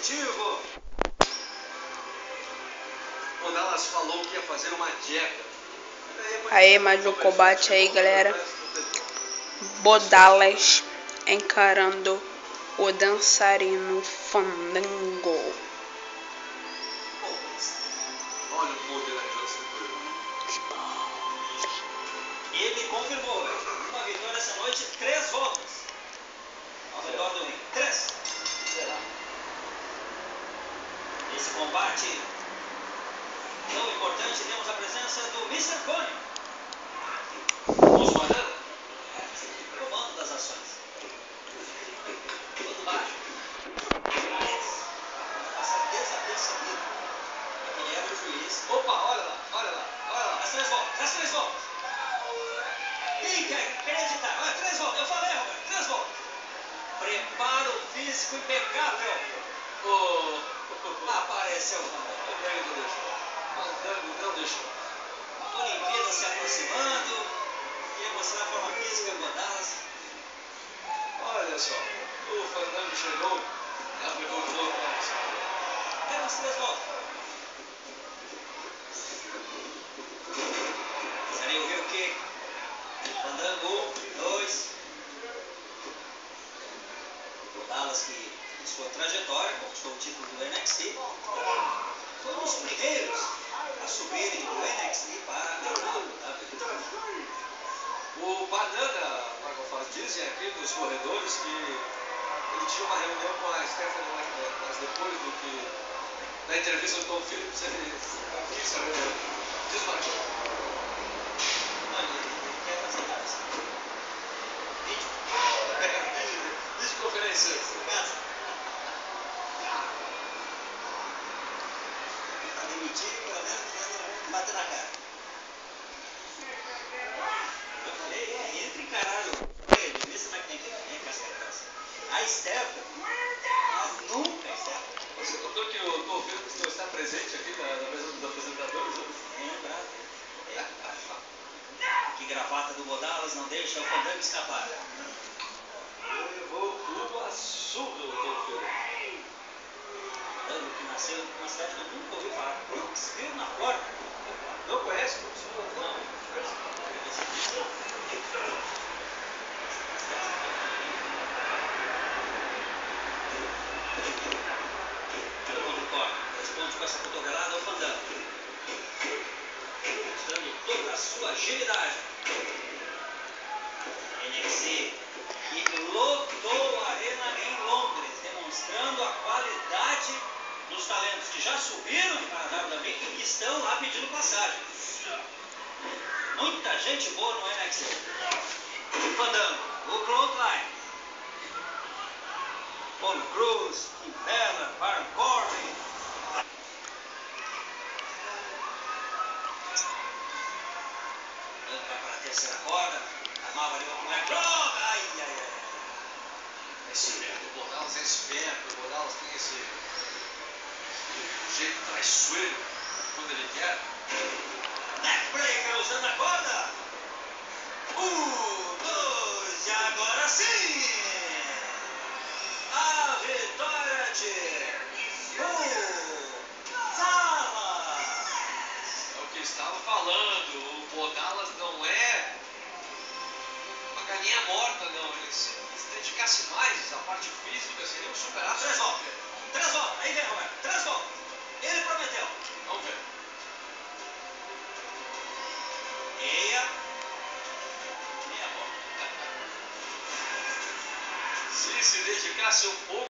definitivo. O Dallas falou que ia fazer uma dieta. Aí, mais um combate aí, galera. Bodalas encarando o dançarino Fandango. Olha o poder daquela estrutura. Ele confirmou uma vitória essa noite, 3 voltas. Ao redor do ringue. 3. Nesse combate tão importante, temos a presença do Mr. Cone. Os Banana? Comando das ações. Todo baixo. Passa desapercebido. Ele era o juiz. Opa, olha lá, olha lá, olha lá. As 3 voltas, as 3 voltas. Quem quer acreditar? Olha, 3 voltas. Eu falei, Roberto, 3 voltas. Preparo físico impecável. Apareceu o Fandango não deixou. Fandango não deixou. Olimpíada se aproximando. Quer mostrar a forma física do Dallas. Olha só, o Fandango chegou e aplicou o jogo para você. Temos 3 voltas. Gostaria de ouvir o quê? Fandango, 2. O Dallas, que em sua trajetória conquistou o título do NXT, foi um dos primeiros a subirem do NXT para a WWE. O Banana, Marcos, dizem aqui nos corredores que ele tinha uma reunião com a Stephanie McMahon, mas depois do que, da entrevista do Tom Phillips, ele quis saber, desmarcou. Olha, ele quer fazer isso. Vídeo. Videoconferência. Casa. Tá demitido, pelo menos não bater na cara. Eu falei, entre encarar ele, vê se vai ter que vir casca. A Stephanie, mas nunca a Stephanie. Você notou que o Tom Phillips não está presente aqui na mesa dos apresentadores? Lembra? Que gravata do Bodalas não deixa o Fandango escapar. Levou tudo a surdo o Tom Phillips. Fandango, que nasceu numa cidade que eu nunca ouvi falar, Brooksville, na Flórida. Não conhece? Não. Responde com essa cotovelada ao Fandango. Mostrando toda a sua agilidade. NXT, que lotou a arena em Londres, demonstrando a qualidade dos talentos que já subiram para a WWE e que estão lá pedindo passagem. Muita gente boa no NXT. Fandango, o Clothesline. Apollo Crews, Finn Balor, Baron Corbin. Vai para a terceira corda. Armava ali uma mulher. Droga! Ai, ai, ai. É esperto, o Bodalas é esperto, o Bodalas tem esse jeito traiçoeiro quando ele quer. Neckbreaker usando a corda. 1, 2, e agora sim! A vitória de Dallas! É o que estava falando, o Bodalas não é uma galinha morta, não. Ele se dedicasse mais à parte física, seria um super-astro. 3 voltas. 3 voltas. Aí vem, Roberto. 3 voltas. Ele prometeu. Vamos ver. Meia volta. Se dedicasse um pouco.